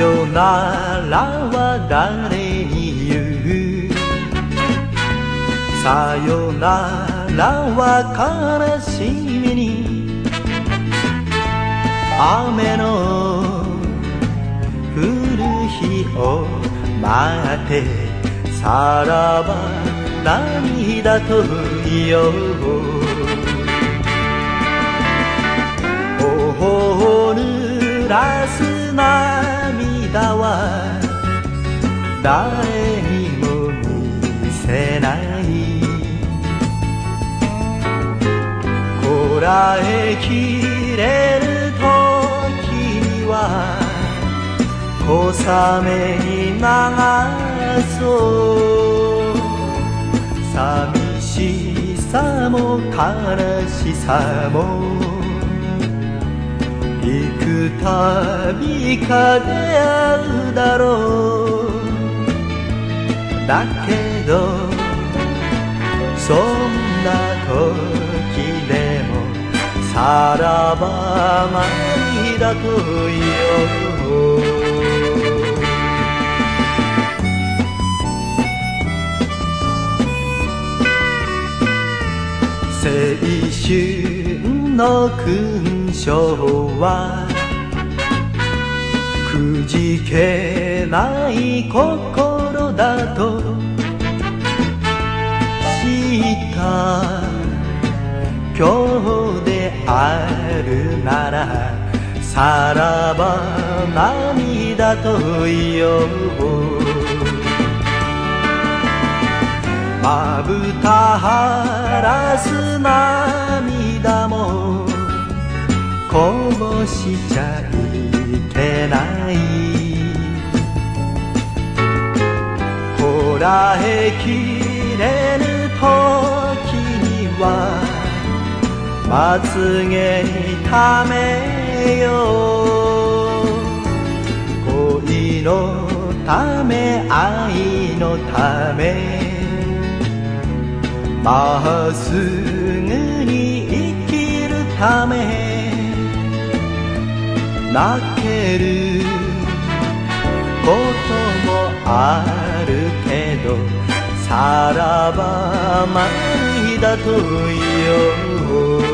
よならは誰に言う。さよならは悲しみに雨の降る日を待ってさらば涙と言おう。頬を濡らす涙は誰にも見せない。こらえきれる時には小雨に流そう。寂しさも悲しさも幾度か出会うだろう。だけどそんな時でもさらば涙と言おう。青春の勲章はくじけない心だと知った今日であるならさらば涙と言おう。まぶた晴らす涙もこぼしちゃいけない。こらえきれぬ時にはまつげにためよう。恋のため愛のためまっすぐに生きるため泣けることもあるけどさらば涙と言おう。